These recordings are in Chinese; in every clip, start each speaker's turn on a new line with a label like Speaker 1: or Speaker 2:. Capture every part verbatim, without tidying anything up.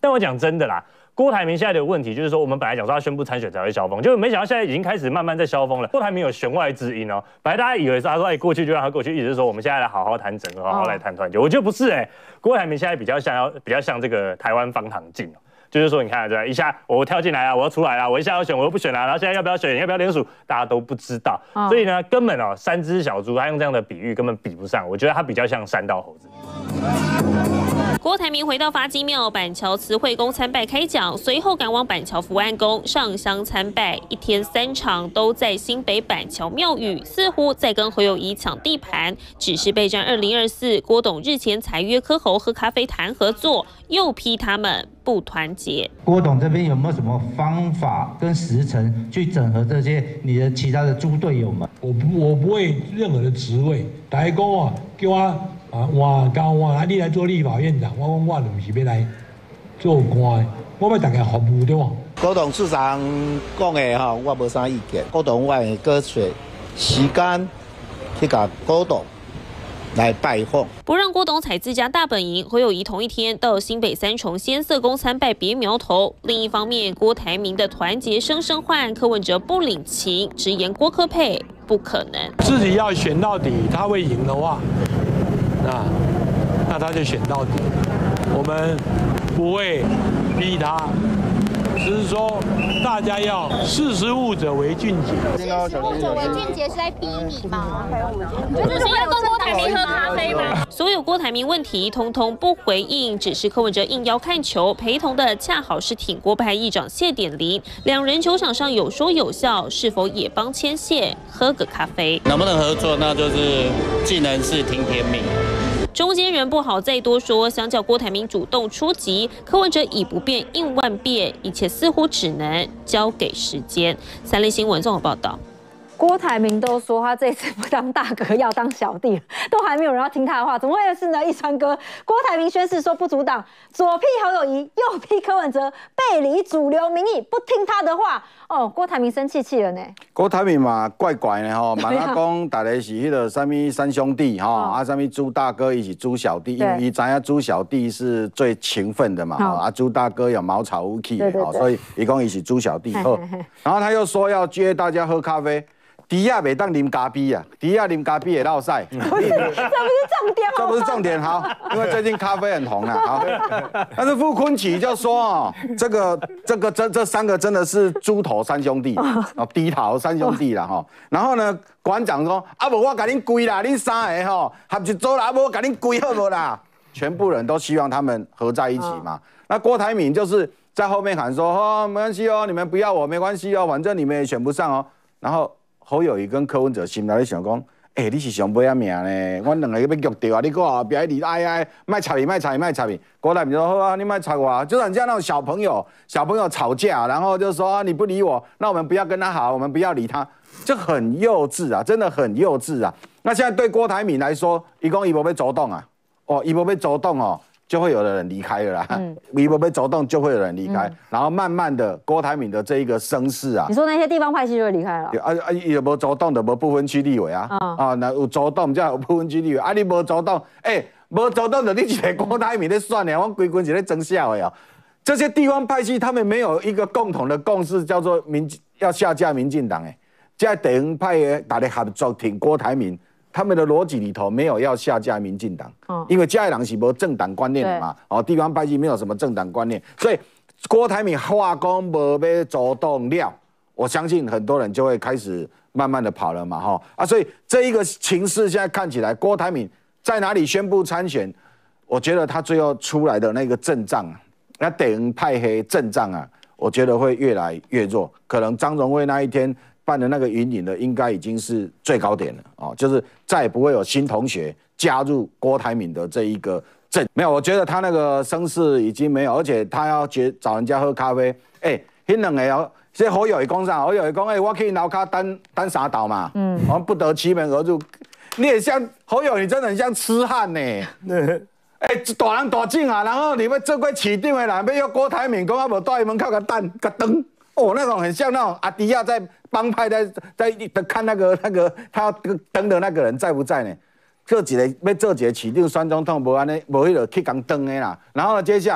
Speaker 1: 但我讲真的啦。 郭台铭现在的问题就是说，我们本来讲说他宣布参选才会消风，结果没想到现在已经开始慢慢在消风了。郭台铭有弦外之音哦，本来大家以为是他说哎过去就让他过去，一直说我们现在来好好谈整合，好好来谈团结。我觉得不是哎、欸，郭台铭现在比较像要比较像这个台湾方唐镜哦，就是说你看对，一下我跳进来啊，我要出来啊，我一下要选我又不选啦、啊，然后现在要不要选，要不要联署，大家都不知道，哦、所以呢根本哦三只小猪，他用这样的比喻根本比不上，我觉得他比较像山道猴子。
Speaker 2: 郭台铭回到发基庙板桥慈惠宫参拜开讲，随后赶往板桥福安宫上香参拜，一天三场都在新北板桥庙宇，似乎在跟侯友宜抢地盘。只是备战二零二四，郭董日前才约柯侯喝咖啡谈合作，又批他们不团结。
Speaker 3: 郭董这边有没有什么方法跟时程去整合这些你的其他的猪队友们？
Speaker 4: 我不我不会任何的职位，大家讲啊，叫我。 啊，换交换啊！你来做立法院长，我讲我就不是要来做官，我要大家服务对吧？
Speaker 5: 郭董事长讲的哈，我无啥意见。郭董我会搁找时间去甲郭董来拜访。
Speaker 2: 不让郭董采自家大本营，侯友宜同一天到新北三重先嗇宫参拜，别苗头。另一方面，郭台铭的团结声声唤，柯文哲不领情，直言郭柯配不可能。
Speaker 4: 自己要选到底，他会赢的话。 那那他就选到底，我们不会逼他，只是说大家要识时务者为俊杰。
Speaker 6: 识时务者为俊杰是在逼你吗？
Speaker 2: 你觉得是要跟郭台铭喝咖啡吗？所有郭台铭问题通通不回应，只是柯文哲应邀看球，陪同的恰好是挺郭派议长谢点林，两人球场上有说有笑，是否也帮牵线喝个咖啡？
Speaker 7: 能不能合作？那就是既能是听天命。
Speaker 2: 中间人不好再多说，相较郭台铭主动出击，柯文哲以不变应万变，一切似乎只能交给时间。三立新闻综合报道。
Speaker 8: 郭台铭都说他这次不当大哥要当小弟，都还没有人要听他的话，怎么会是呢？一川哥，郭台铭宣誓说不阻挡，左批侯友宜，右批柯文哲，背离主流民意，不听他的话。哦，郭台铭生气气了呢。
Speaker 9: 郭台铭嘛，怪怪的吼，嘛他讲大家是迄个什么三兄弟吼，啊什么朱大哥一起朱小弟，因为伊知影朱小弟是最勤奋的嘛，啊朱大哥有茅草屋气，所以伊讲伊是朱小弟好。然后他又说要约大家喝咖啡。 迪亚袂当啉咖啡啊，迪亚啉咖啡会落晒。这不是
Speaker 8: 重点，
Speaker 9: 这不是重点。好，因为最近咖啡很红啊。好，但是傅昆萁就说哦，这个这个这这三个真的是猪头三兄弟，哦，低头三兄弟啦哈。然后呢，馆长说啊，无我甲恁跪啦，恁三个吼合一组啦，啊无我甲恁跪好无啦。全部人都希望他们合在一起嘛。那郭台铭就是在后面喊说哦，没关系哦，你们不要我没关系哦，反正你们也选不上哦。然后。 侯友宜跟柯文哲心内咧想讲，哎、欸，你是上尾仔命呢？阮两个要举掉啊！你搁后壁一直哎哎，卖插你，卖插你，卖插你。郭台铭说好啊，你卖插我，就很像那种小朋友，小朋友吵架，然后就说、啊、你不理我，那我们不要跟他好，我们不要理他，就很幼稚啊，真的很幼稚啊。那现在对郭台铭来说，伊讲伊无要走动啊，哦，伊无要走动哦。 就会有的人离开了啦，你不被走动，就会有人离开，嗯、然后慢慢的，郭台铭的这一个声势啊，
Speaker 8: 你说那些地方派系就会离开了，
Speaker 9: 啊啊，有无走动的无不分区立委啊，哦、啊，那有走动才有不分区立委，啊，你无走动，哎、欸，无走动的你一个郭台铭在算呢，我规群是在争笑的哦。这些地方派系他们没有一个共同的共识，叫做民要下架民进党，哎，在地方派的大家合作挺郭台铭。 他们的逻辑里头没有要下架民进党，嗯、因为嘉义人是无政党观念的嘛，哦，地方派系没有什么政党观念，所以郭台铭话讲无要主动了，我相信很多人就会开始慢慢的跑了嘛，哈啊，所以这一个情势现在看起来，郭台铭在哪里宣布参选，我觉得他最后出来的那个阵仗啊，那地方派黑阵仗啊，我觉得会越来越弱，可能张荣惠那一天。 办的那个云林的应该已经是最高点了哦，就是再也不会有新同学加入郭台铭的这一个阵。没有，我觉得他那个声势已经没有，而且他要接找人家喝咖啡，哎、欸，那两个哦，这侯友宜讲啥？侯友宜讲，哎、欸，我去楼下单单傻倒嘛，嗯，我们不得其门而入。你也像侯友宜，真的很像痴汉呢。哎、欸，大人大警啊，然后你们这块起定的人，要约郭台铭，讲啊无带门口个蛋个灯。 哦，那种很像那种阿迪亚在帮派在在看那个那个他登的那个人在不在呢？这几个要做几个起定酸中痛，无安尼无迄个去讲登的啦。然后呢，接下来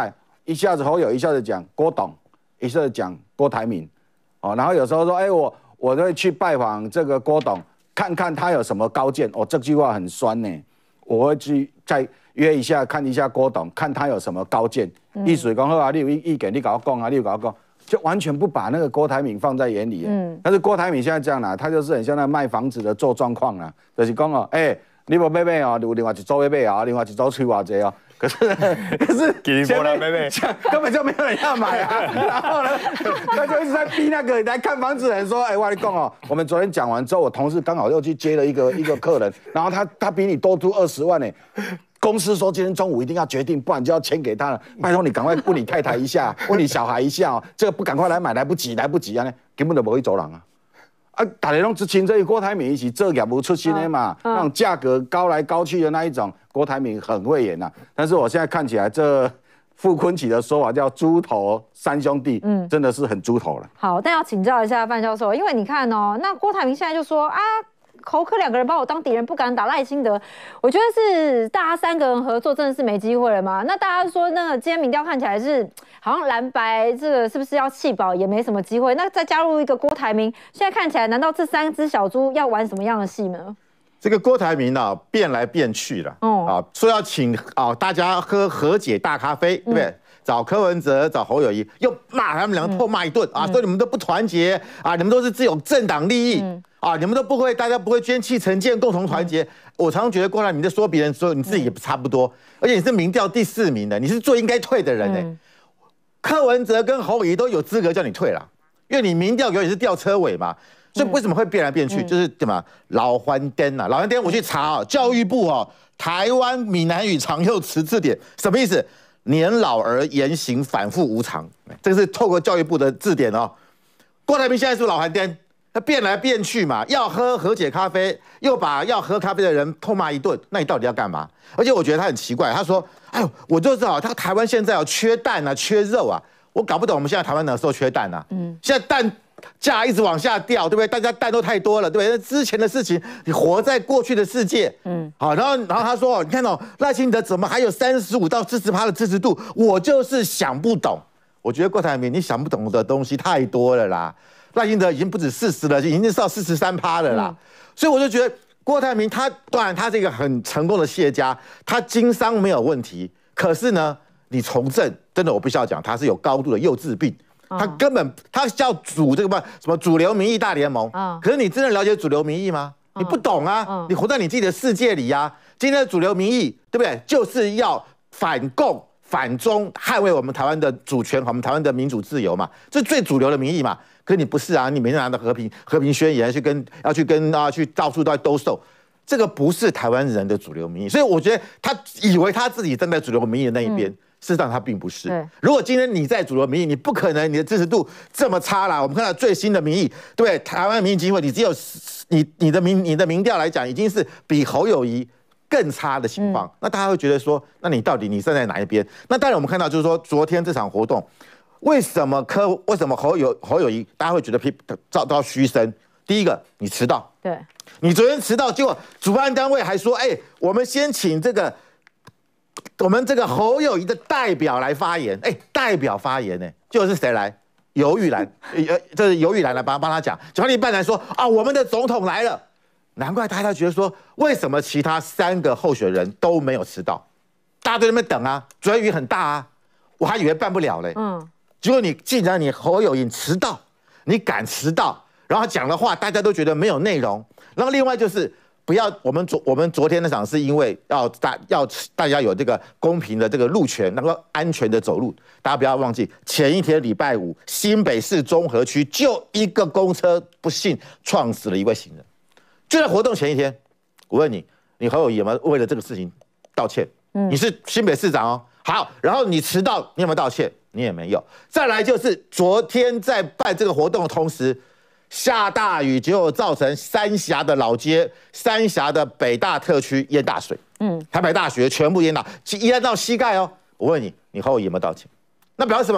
Speaker 9: 一下子侯友，一下子讲郭董，一下子讲郭台铭，哦，然后有时候说，哎，我我会去拜访这个郭董，看看他有什么高见。哦，这句话很酸呢，我会去再约一下，看一下郭董，看他有什么高见。意思讲好啊，你有意见，你跟我讲啊，你有跟我讲。就完全不把那个郭台铭放在眼里，嗯，但是郭台铭现在这样啦，他就是很像那卖房子的做状况啦，就是讲哦，哎、欸，你无买买哦，有另外一组要买啊，另外一组出偌济哦，可是可是前面根本就没有人要买啊，然后呢，他就一直在逼那个来看房子的人说，哎、欸，我跟你讲哦，我们昨天讲完之后，我同事刚好又去接了一个一个客人，然后他他比你多出二十万呢。公司说今天中午一定要决定，不然就要签给他了。拜托你赶快问你太太一下，问你小孩一下哦。这个不赶快来买，来不及，来不及啊！呢，根本就不会走人啊！啊，大家拢之前这郭台铭一起做业务出身的嘛，嗯嗯、那种价格高来高去的那一种，郭台铭很会演呐、啊。但是我现在看起来，这傅昆萁的说法叫“猪头三兄弟”，嗯，真的是很猪头了。
Speaker 8: 好，但要请教一下范教授，因为你看哦，那郭台铭现在就说啊。侯柯两个人把我当敌人，不敢打赖清德，我觉得是大家三个人合作真的是没机会了嘛？那大家说那个今天民调看起来是好像蓝白这个是不是要弃保也没什么机会？那再加入一个郭台铭，现在看起来难道这三只小猪要玩什么样的戏呢？
Speaker 10: 这个郭台铭呢、啊、变来变去了，哦、啊，说要请啊大家喝和解大咖啡，对不对？嗯找柯文哲，找侯友宜，又骂他们两个，臭骂一顿、嗯、啊！说你们都不团结啊，你们都是只有政党利益、嗯、啊，你们都不会，大家不会捐弃成见，共同团结。嗯、我常常觉得郭台铭在说别人的时候，你自己也差不多，而且你是民调第四名的，你是最应该退的人呢、欸。嗯、柯文哲跟侯友宜都有资格叫你退了，因为你民调永远是吊车尾嘛。所以为什么会变来变去？嗯、就是什么老番颠啊，老番颠，我去查哦，教育部哦，台湾闽南语常用词字典什么意思？年老而言行反复无常，这个是透过教育部的字典哦。郭台铭现在是不是老番颠？他变来变去嘛，要喝和解咖啡，又把要喝咖啡的人痛骂一顿，那你到底要干嘛？而且我觉得他很奇怪，他说：“哎呦，我就知道他台湾现在有缺蛋啊，缺肉啊，我搞不懂我们现在台湾哪时候缺蛋啊？嗯，现在蛋价一直往下掉，对不对？大家蛋都太多了，对不对？那之前的事情，你活在过去的世界，嗯，好，然后然后他说，你看哦，赖清德怎么还有三十五到四十趴的支持度？我就是想不懂。我觉得郭台铭你想不懂的东西太多了啦，赖清德已经不止四十了，已经是到四十三趴了啦，嗯、所以我就觉得郭台铭他当然他是一个很成功的企业家，他经商没有问题，可是呢，你从政真的我必须要讲，他是有高度的幼稚病。他根本他叫主这个什么什么主流民意大联盟，嗯、可是你真的了解主流民意吗？嗯、你不懂啊，嗯、你活在你自己的世界里啊。今天的主流民意，对不对？就是要反共、反中，捍卫我们台湾的主权，我们台湾的民主自由嘛，这是最主流的民意嘛。可是你不是啊，你每天拿着和平和平宣言去跟要去跟啊去到处都兜售，这个不是台湾人的主流民意。所以我觉得他以为他自己站在主流民意的那一边。嗯事实上，他并不是。如果今天你在主流民意，你不可能你的支持度这么差啦。我们看到最新的民意，对不对？台湾民意基金会，你只有你你的民你的民调来讲，已经是比侯友宜更差的情况。嗯、那大家会觉得说，那你到底你站在哪一边？那当然，我们看到就是说，昨天这场活动，为什么柯为什么侯友侯友宜大家会觉得遭到嘘声？第一个，你迟到，
Speaker 8: 对，
Speaker 10: 你昨天迟到，结果主办单位还说，哎、欸，我们先请这个。我们这个侯友宜的代表来发言，哎、欸，代表发言呢，就是谁来？游玉兰，呃，这是游玉兰来帮帮他讲，讲到一半来说啊，我们的总统来了，难怪大家觉得说，为什么其他三个候选人都没有迟到？大家都在那边等啊，主要雨很大啊，我还以为办不了嘞，嗯，结果你既然你侯友宜迟到，你敢迟到，然后讲的话大家都觉得没有内容，然后另外就是。不要，我们昨我们昨天那场是因为要大要大家有这个公平的这个路权，能够安全的走路。大家不要忘记，前一天礼拜五，新北市中和区就一个公车不幸撞死了一位行人。就在活动前一天，我问你，你侯友宜有没有为了这个事情道歉？嗯，你是新北市长哦。好，然后你迟到，你有没有道歉？你也没有。再来就是昨天在办这个活动的同时。下大雨，结果造成三峡的老街、三峡的北大特区淹大水。嗯，台北大学全部淹到，淹到膝盖哦。我问你，你侯友宜有没有道歉？那表示什么？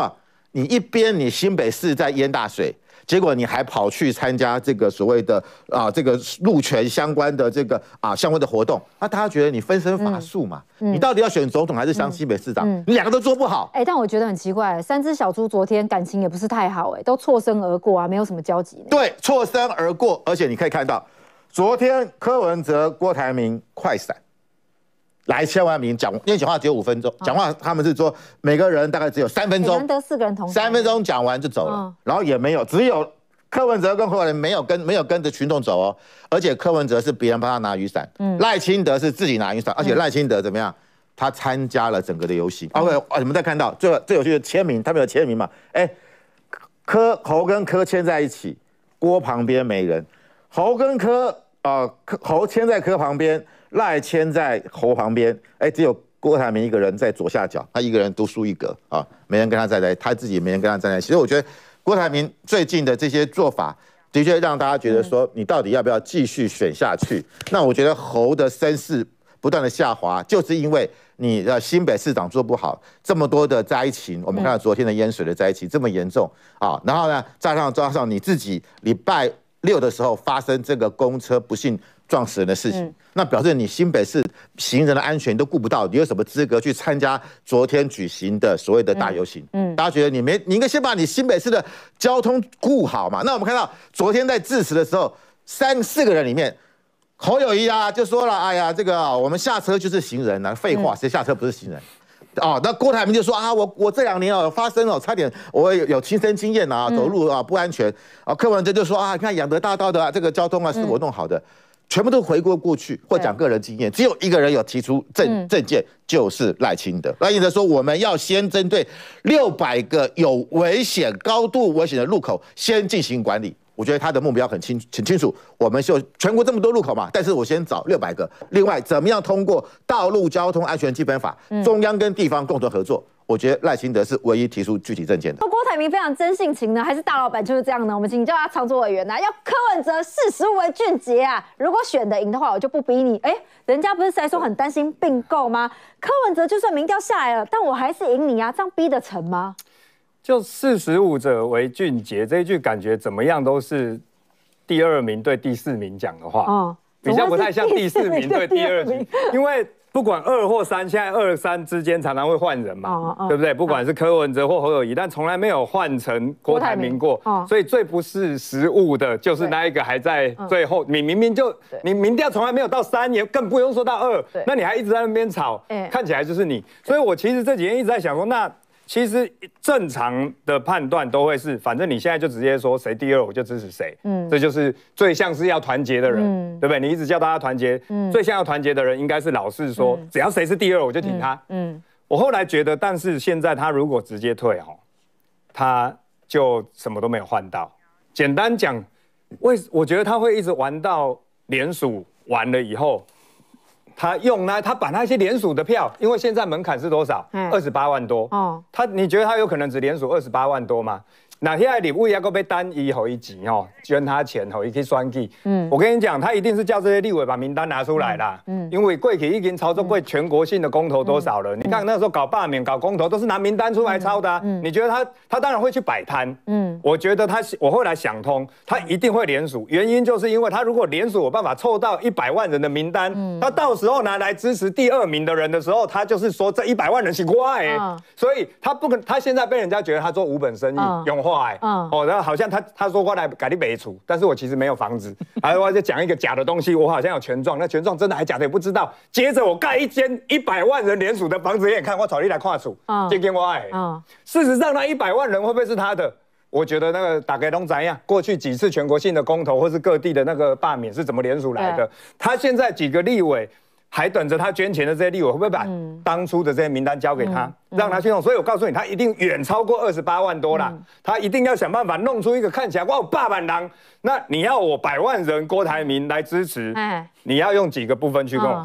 Speaker 10: 你一边你新北市在淹大水。结果你还跑去参加这个所谓的啊这个路权相关的这个啊相关的活动，那大家觉得你分身乏术嘛？嗯、你到底要选总统还是当新北市长？嗯、你两个都做不好。
Speaker 8: 哎、欸，但我觉得很奇怪，三只小猪昨天感情也不是太好、欸，哎，都错身而过啊，没有什么交集。
Speaker 10: 对，错身而过，而且你可以看到，昨天柯文哲、郭台铭快闪。来千万名讲，因为讲话只有五分钟，讲话他们是说每个人大概只有三分钟，
Speaker 8: 难得四个人同
Speaker 10: 三分钟讲完就走了，然后也没有，只有柯文哲跟侯友宜没有跟没有跟着群众走哦，而且柯文哲是别人帮他拿雨伞，赖清德是自己拿雨伞，而且赖清德怎么样？他参加了整个的游行。OK， 你们再看到最最有趣的签名，他们有签名嘛？哎，柯侯跟柯签在一起，郭旁边没人，侯跟柯啊，柯侯签在柯旁边。赖签在侯旁边，哎，只有郭台铭一个人在左下角，他一个人独树一格啊，没人跟他站在，他自己没人跟他站在一起。所以我觉得郭台铭最近的这些做法，的确让大家觉得说，你到底要不要继续选下去？那我觉得侯的声势不断的下滑，就是因为你的新北市长做不好，这么多的灾情，我们看到昨天的淹水的灾情这么严重啊，然后呢，加上加上你自己礼拜六的时候发生这个公车不幸撞死人的事情，嗯、那表示你新北市行人的安全都顾不到，你有什么资格去参加昨天举行的所谓的大游行？嗯，嗯大家觉得你没，你应该先把你新北市的交通顾好嘛。那我们看到昨天在致辞的时候，三四个人里面，侯友宜啊就说了，哎呀，这个、啊、我们下车就是行人啊，废话，谁下车不是行人？哦，那郭台铭就说啊，我我这两年哦发生哦，差点我有有亲身经验啊，走路啊不安全啊。柯文哲就说啊，你看养德大道的、啊、这个交通啊是我弄好的。嗯全部都回过过去，或讲个人经验，只有一个人有提出证证件，就是赖清德。赖清德说，我们要先针对六百个有危险、高度危险的路口先进行管理。我觉得他的目标很清很清楚，我们就全国这么多路口嘛，但是我先找六百个。另外，怎么样通过道路交通安全基本法，中央跟地方共同合作？我觉得赖清德是唯一提出具体政见的。
Speaker 8: 郭台铭非常真性情呢，还是大老板就是这样呢？我们请教他常驻委员呐，要柯文哲识时务为俊杰啊！如果选得赢的话，我就不逼你。哎，人家不是在说很担心并购吗？柯文哲就算民调下来了，但我还是赢你啊，这样逼得成吗？
Speaker 11: 就识时务者为俊杰这一句，感觉怎么样都是第二名对第四名讲的话，哦，比较不太像第四名对第二名，因为。不管二或三，现在二三之间常常会换人嘛，哦哦、对不对？不管是柯文哲或侯友宜，但从来没有换成郭台铭过，哦、所以最不是时务的就是那一个还在最后，你明明就你民调从来没有到三，也更不用说到二，那你还一直在那边吵，欸、看起来就是你。所以我其实这几天一直在想说，那其实正常的判断都会是，反正你现在就直接说谁第二，我就支持谁。嗯，这就是最像是要团结的人，嗯、对不对？你一直叫大家团结，嗯、最像要团结的人应该是老是说，嗯、只要谁是第二，我就挺他。嗯，嗯我后来觉得，但是现在他如果直接退哈，他就什么都没有换到。简单讲，为我觉得他会一直玩到联署完了以后。他用呢，他把那些联署的票，因为现在门槛是多少？二十八万多。哦，他你觉得他有可能只联署二十八万多吗？那现在礼物要够被单一吼一集哦，捐他钱吼一去选举。嗯，我跟你讲，他一定是叫这些立委把名单拿出来啦。嗯，因为过去已经操作过全国性的公投多少了？嗯、你看那时候搞罢免、搞公投都是拿名单出来抄的、啊。嗯，你觉得他他当然会去摆摊。嗯，我觉得他我后来想通，他一定会联署，原因就是因为他如果联署有办法凑到一百万人的名单，嗯、他到时候拿来支持第二名的人的时候，他就是说这一百万人是我哎，嗯、所以他不可他现在被人家觉得他做无本生意，嗯、用话哎，嗯、哦，然后好像他他说过来改立北除，但是我其实没有房子，然后我就讲一个假的东西，我好像有权状，那权状真的还假的也不知道。接着我盖一间一百万人联署的房子给你看，我找你来看处，这间我爱。嗯，事实上那一百万人会不会是他的？我觉得那个大概都怎样？过去几次全国性的公投或是各地的那个罢免是怎么联署来的？他现在几个立委。还等着他捐钱的这些立委，会不会把当初的这些名单交给他，嗯、让他去弄？所以我告诉你，他一定远超过二十八万多啦。嗯、他一定要想办法弄出一个看起来哇八万人，那你要我百万人郭台铭来支持，哎、你要用几个部分去跟我换？嗯、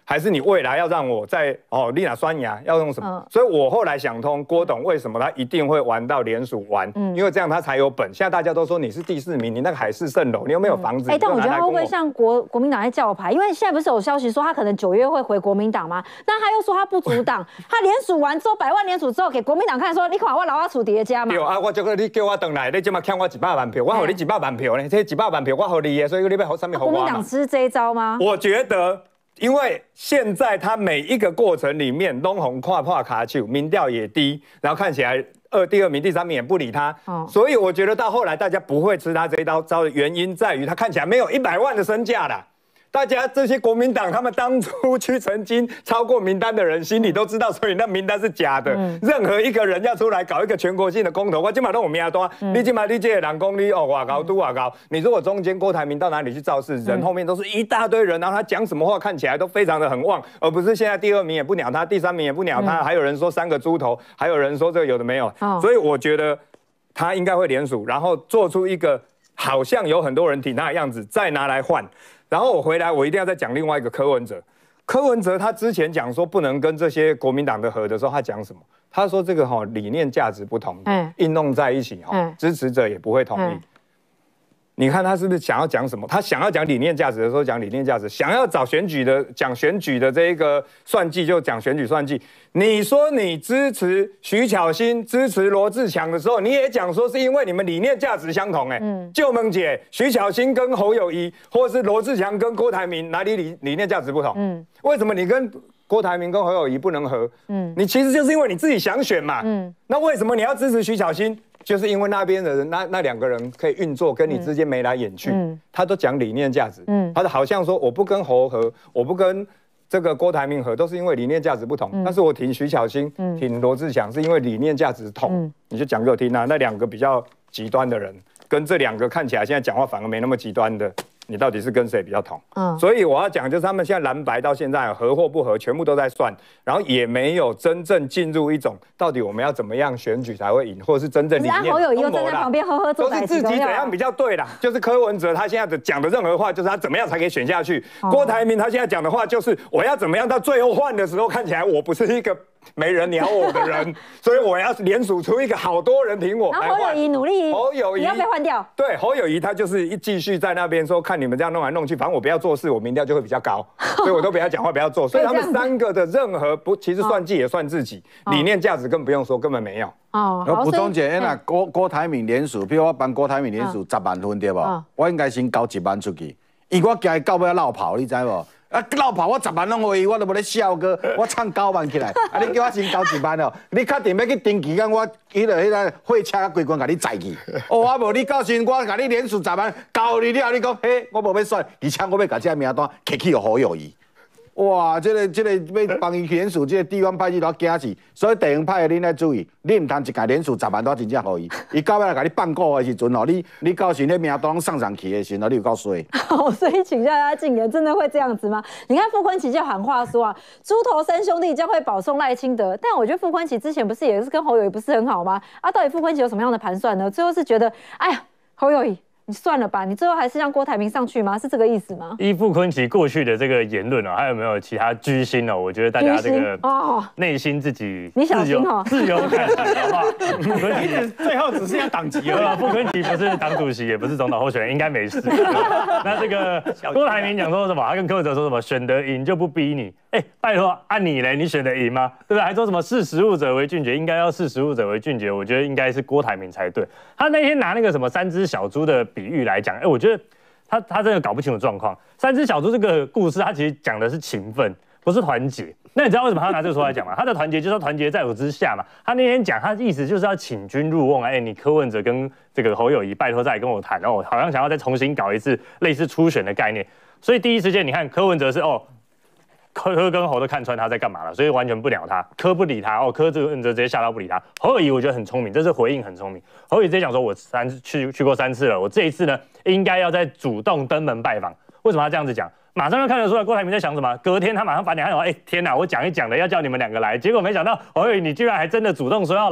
Speaker 11: 还是你未来要让我在哦丽娜酸牙要用什么？嗯、所以我后来想通，郭董为什么他一定会玩到联署完？嗯，因为这样他才有本。现在大家都说你是第四名，你那个海市蜃楼，你又没有房子。哎、嗯，
Speaker 8: 但我觉得他会不会像国国民党在叫牌？因为现在不是有消息说他可能九月会回国民党吗？但他又说他不阻挡，他联署完之后百万联署之后给国民党看说，你看我老阿楚叠加嘛。
Speaker 11: 对啊，我就个你叫我等来，你今嘛欠我一百万票，我给你一百万票呢，这一百万票我给你的，所以你要好上面好我嘛。
Speaker 8: 国民党吃这一招吗？
Speaker 11: 我觉得。因为现在他每一个过程里面，东红跨跨卡丘，民调也低，然后看起来二第二名、第三名也不理他，哦、所以我觉得到后来大家不会吃他这一刀招的原因在于他看起来没有一百万的身价啦。大家这些国民党他们当初去曾经超过名单的人，心里都知道，所以那名单是假的。嗯、任何一个人要出来搞一个全国性的公投，我今晚都有名单，嗯、你今晚你这个人讲你哦外高都外高，你如果中间郭台铭到哪里去造势，人后面都是一大堆人，然后他讲什么话看起来都非常的很旺，而不是现在第二名也不鸟他，第三名也不鸟他，嗯、还有人说三个猪头，还有人说这个有的没有，哦、所以我觉得他应该会联署，然后做出一个好像有很多人挺他的样子，再拿来换。然后我回来，我一定要再讲另外一个柯文哲。柯文哲他之前讲说不能跟这些国民党的合的时候，他讲什么？他说这个哈、哦、理念价值不同，嗯，硬弄在一起哈、哦，嗯、支持者也不会同意。嗯、你看他是不是想要讲什么？他想要讲理念价值的时候讲理念价值，想要找选举的讲选举的这一个算计就讲选举算计。你说你支持徐巧芯、支持罗智强的时候，你也讲说是因为你们理念价值相同、欸，哎，嗯，就萌姐，徐巧芯跟侯友宜，或者是罗智强跟郭台铭哪里理理念价值不同？嗯，为什么你跟郭台铭跟侯友宜不能合？嗯，你其实就是因为你自己想选嘛，嗯，那为什么你要支持徐巧芯？就是因为那边的人，那那两个人可以运作，跟你之间眉来眼去，嗯、他都讲理念价值，嗯，他好像说我不跟侯合，我不跟这个郭台铭合，都是因为理念价值不同。嗯、但是我挺徐巧芯，嗯、挺罗智强，是因为理念价值同。嗯、你就讲给我听啊，那两个比较极端的人，跟这两个看起来现在讲话反而没那么极端的。你到底是跟谁比较同？嗯，所以我要讲，就是他们现在蓝白到现在合或不合，全部都在算，然后也没有真正进入一种到底我们要怎么样选举才会赢，或者是真正理念。
Speaker 8: 侯友宜又站在旁边呵呵做，
Speaker 11: 都是自己怎样比较对啦。就是柯文哲他现在的讲的任何话，就是他怎么样才可以选下去。哦、郭台铭他现在讲的话，就是我要怎么样到最后换的时候，看起来我不是一个没人鸟我的人，所以我要联署出一个好多人挺我。
Speaker 8: 然后侯友宜努力，
Speaker 11: 侯友宜
Speaker 8: 要被换掉。
Speaker 11: 对，侯友宜他就是一继续在那边说，看你们这样弄来弄去，反正我不要做事，我民调就会比较高，所以我都不要讲话，不要做。所以他们三个的任何不，其实算计也算自己，理念价值更不用说，根本没有。
Speaker 9: 哦，我补充一下，那郭郭台铭联署，比如我帮郭台铭联署十万分对不？我应该先交一万出去，因为我惊伊到尾落跑，你知无？啊，落跑我十万拢给伊，我都无咧笑个，我唱九万起来。啊，你叫我先交一万哦，你确定要去登记，敢我迄个迄个货车啊，规关甲你载去。哦，啊无你到时我甲你连续十万交你了，你讲嘿，我无要选，而且我要甲这个名单摕去予侯友宜。哇，这个这个要帮伊联署，这个地方派系都惊死，所以地方派的恁要注意，你唔通一家连署十万都真正互伊，伊到尾来甲你办股的时阵哦，你你到时那名单上上去的时候，你有够衰。
Speaker 8: 好，所以请教大家，竞言真的会这样子吗？你看傅昆萁就喊话说啊，猪头三兄弟将会保送赖清德，但我觉得傅昆萁之前不是也是跟侯友宜不是很好吗？啊，到底傅昆萁有什么样的盘算呢？最后是觉得，哎呀，侯友宜。你算了吧，你最后还是让郭台铭上去吗？是这个意思吗？
Speaker 1: 依傅昆萁过去的这个言论哦，还有没有其他居心哦？我觉得大家这个哦，内心自己
Speaker 8: 你小心哦，
Speaker 1: 自由感觉好不好？傅昆萁
Speaker 12: 最后只剩下党籍了，
Speaker 1: 傅昆萁不是党主席，也不是总统候选人，应该没事。那这个郭台铭讲说什么？他跟柯文哲说什么？选得赢就不逼你。哎、欸，拜托，按你嘞，你选得赢吗？对不对？还说什么视食物者为俊杰，应该要视食物者为俊杰。我觉得应该是郭台铭才对。他那天拿那个什么三只小猪的比喻来讲，哎、欸，我觉得他他真的搞不清楚状况。三只小猪这个故事，他其实讲的是情分，不是团结。那你知道为什么他拿这个出来讲吗？他的团结就是要团结在我之下嘛。他那天讲，他的意思就是要请君入瓮。哎、欸，你柯文哲跟这个侯友宜，拜托再来跟我谈哦，好像想要再重新搞一次类似初选的概念。所以第一时间，你看柯文哲是哦。柯柯跟侯都看穿他在干嘛了，所以完全不鸟他。柯不理他，哦，柯这个直接吓到不理他。侯友宜我觉得很聪明，这是回应很聪明。侯友宜直接讲说，我三次去去过三次了，我这一次呢应该要再主动登门拜访。为什么他这样子讲？马上就看得出来郭台铭在想什么。隔天他马上翻脸，他说：“哎、欸，天哪，我讲一讲的要叫你们两个来，结果没想到侯友宜你居然还真的主动说要来。”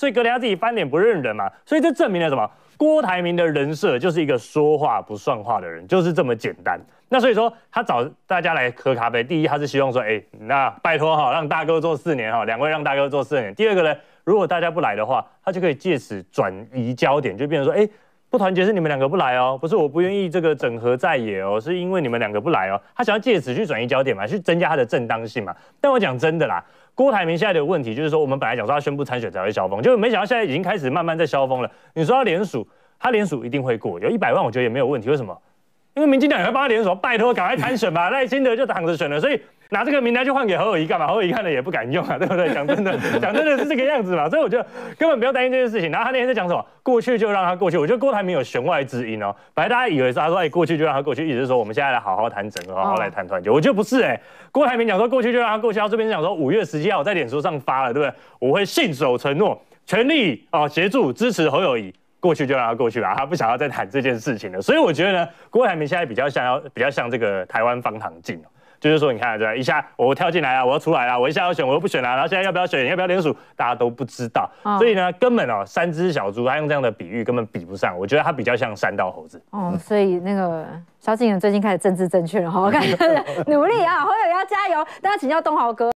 Speaker 1: 所以隔天他自己翻脸不认人嘛，所以这证明了什么？郭台铭的人设就是一个说话不算话的人，就是这么简单。那所以说他找大家来喝咖啡，第一他是希望说，哎，那拜托哈，让大哥做四年哈，两位让大哥做四年。第二个呢，如果大家不来的话，他就可以借此转移焦点，就变成说，哎。不团结是你们两个不来哦，不是我不愿意这个整合在野哦，是因为你们两个不来哦。他想要借此去转移焦点嘛，去增加他的正当性嘛。但我讲真的啦，郭台铭现在的问题就是说，我们本来讲说他宣布参选才会消风，就没想到现在已经开始慢慢在消风了。你说他联署，他联署一定会过，有一百万我觉得也没有问题。为什么？因为民进党也会帮他联署，拜托赶快参选吧，赖清德就躺着选了，所以拿这个名单去换给侯友宜干嘛？侯友宜看了也不敢用啊，对不对？讲真的，讲真的是这个样子嘛，所以我觉得根本不要担心这件事情。然后他那天在讲什么？过去就让他过去。我觉得郭台铭有弦外之音哦，本来大家以为是他说哎过去就让他过去，一直说我们现在来好好谈整合，好好来谈团结。我觉得不是哎、欸，郭台铭讲说过去就让他过去，他这边讲说五月十七号我在脸书上发了，对不对？我会信守承诺，全力哦协助支持侯友宜。过去就让他过去吧，他不想要再谈这件事情了。所以我觉得呢，郭台铭现在比较像要比较像这个台湾方唐镜，就是说你看对吧？一下我跳进来啊，我要出来了，我一下要选我又不选了，然后现在要不要选，要不要联署，大家都不知道。哦、所以呢，根本哦，三只小猪，他用这样的比喻根本比不上。我觉得他比较像山道猴子。
Speaker 8: 哦，所以那个萧敬腾最近开始政治正确了，好，看努力啊，侯友宜要加油。大家请教东豪哥。